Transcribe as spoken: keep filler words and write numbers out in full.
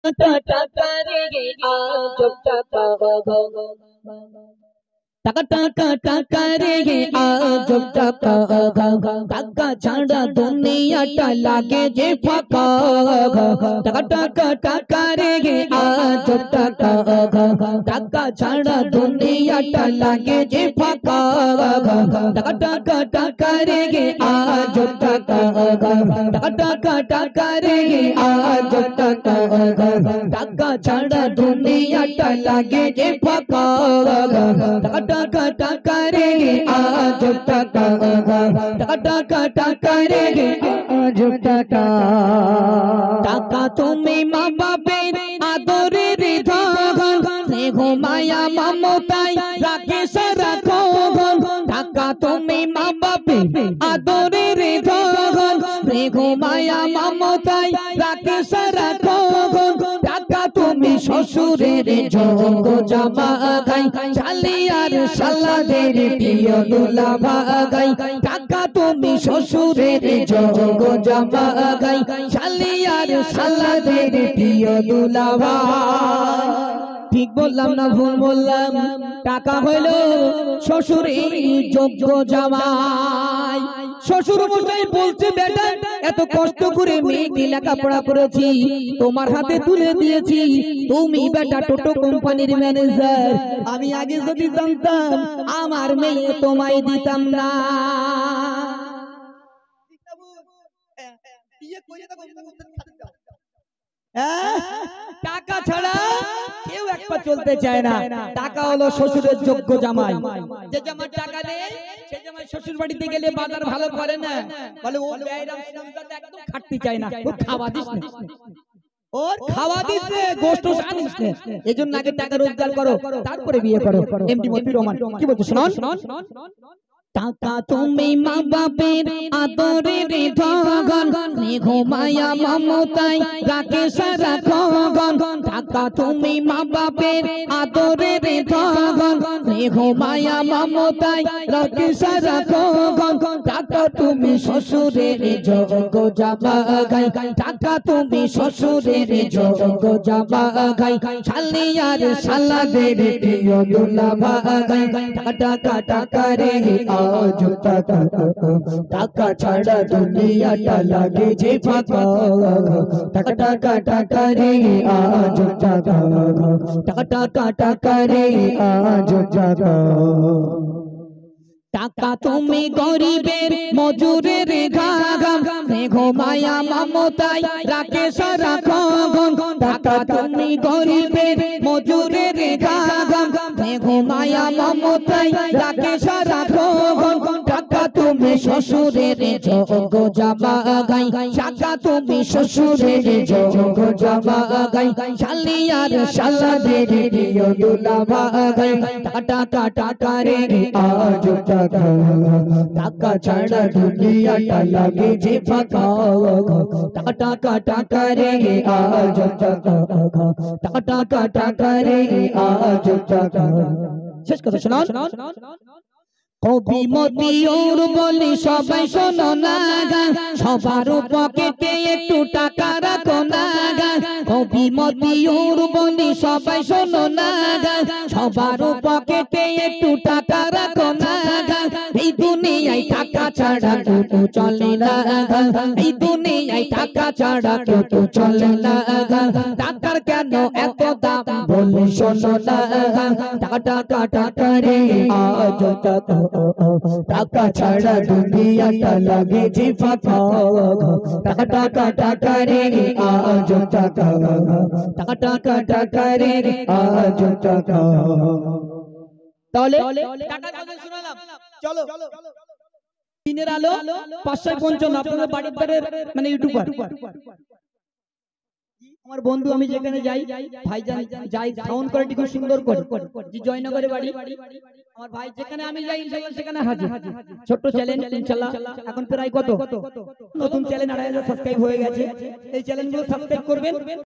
tata করেগে আজ টাকা টাকা টাকা টাকা রে আজ টাকা টাকা ছাড়া দুনিয়াটা লাগে যে ফাঁকা টাকা টাকা টাকা রে আজ টাকা টাকা ছাড়া দুনিয়াটা লাগে যে ফাঁকা টাকা টাকা টাকা রে আজ টাকা টাকা টাকা টাকা রে আজ টাকা টাকা ছাড়া দুনিয়াটা লাগে যে ফাঁকা টাকা টাকা রে আজ টাকা টাকা টাকা রে আজ টাকা টাকা তুমি মা বাপের আদরের ধন স্নেহ মায়া মমতায় রাখে সারাক্ষণ টাকা তুমি মা বাপের আদরের ধন স্নেহ মায়া মমতায় রাখে সারাক্ষণ টাকা তুমি শ্বশুরের যোগ্য জামা গাই চালিয়ার সালাদের প্রিয় দুলাভা গাই টাকা তুমি শ্বশুরের যোগ্য জামা গাই চালিয়ার সালাদের প্রিয় দুলাভা ঠিক বললাম না ভুল বললাম টাকা হইল শ্বশুরের যোগ্য জামাই শ্বশুর মশাই বলছে বেটা এত কষ্ট করে মেয়েকে লেখাপড়া করেছি তোমার হাতে তুলে দিয়েছি তুমি বেটা টোটো কোম্পানির ম্যানেজার আমি আগে যদি জানতাম আমার মেয়ে তোমায় দিতাম না টাকা ছাড়া কেউ একবার চলতে চায় না টাকা হলো শ্বশুরের যোগ্য জামাই যে জামাই টাকা নেই সে জামাই শ্বশুর বাড়িতে গেলে বাজার ভালো করে না বলে ও বেয়ারাম সুন্দর একদম খাটতে চায় না ও খাওয়া দিস না ওর খাওয়া দিতে গোশত আনিস না এজন্য আগে টাকা রোজগার করো তারপরে বিয়ে করো এমডি মতিউর রহমান কি বলছো শুনুন টাকা তুমি মা বাপের আদরের ধন স্নেহ মায়া মমতায় রাখে সারাক্ষণ টাকা তুমি মা বাপের আদরের ধন স্নেহ মায়া মমতায় রাখে সারাক্ষণ টাকা তুমি শ্বশুরের যোগ্য জামা গাই টাকা তুমি শ্বশুরের যোগ্য জামা গাই শালিয়ার সালাদের প্রিয় দুলাভা গাই টাকা টাকা রে আজ টাকা টাকা ছাড়া দুনিয়াটা লাগে যে ফাঁকা টাকা টাকা টাকা রে আজ টাকা টাকা টাকা টাকা রে আজ টাকা টাকা তুমি গরিবের মজুরের ঘাম স্নেহ মায়া মমতায় রাখে সারাক্ষণ টাকা তুমি গরিবের মজুরের ঘাম স্নেহ মায়া মমতায় রাখে সারাক্ষণ টাকা তুমি শ্বশুরের যোগ্য জামা গাই টাকা তুমি শ্বশুরের যোগ্য জামা গাই শালিয়ার সালাদের প্রিয় দুলাভা গাই টাকা টাকা রে আজ টাকা টাকা ছাড়া দুনিয়াটা লাগে যে ফাঁকা টাকা টাকা টাকা রে আজ টাকা টাকা টাকা টাকা রে আজ টাকা শেষ কথা শোনান কবি মতিউর বলি সবাই শোনো না গা সবার পকেটে একটু টাকা রাখো না গা কবি মতিউর বলি সবাই শোনো না গা সবার পকেটে একটু টাকা রাখো না গা এই দুনিয়ায় টাকা ছাড়া কেউ চলে না গা এই দুনিয়ায় টাকা ছাড়া কেউ চলে না গা টাকার কেন এত দাম বলি শোনো না গা টাকা টাকা টাকা রে আজ টাকা টাকা ছাড়া দুনিয়াটা লাগে যে ফাঁকা টাকা টাকা টাকা রে আজ টাকা টাকা টাকা টাকা রে আজ টাকা তাহলে টাকা কথা শোনালাম চলো দিনের আলো পাঁচশো পঞ্চান্ন আপনাদের বাড়ির ধারে মানে ইউটিউবার আমার বন্ধু আমি যেখানে যাই ভাইজান যাই সাউন্ড কোয়ালিটি খুব সুন্দর করে জি জয়নগরে বাড়ি আমার ভাই যেখানে আমি যাই ইনশাআল্লাহ সেখানে হাজির ছোট চ্যানেল ইনশাআল্লাহ এখন প্রায় কত নতুন চ্যানেল আড়াই হাজার সাবস্ক্রাইব হয়ে গেছে এই চ্যানেলগুলো সাবস্ক্রাইব করবেন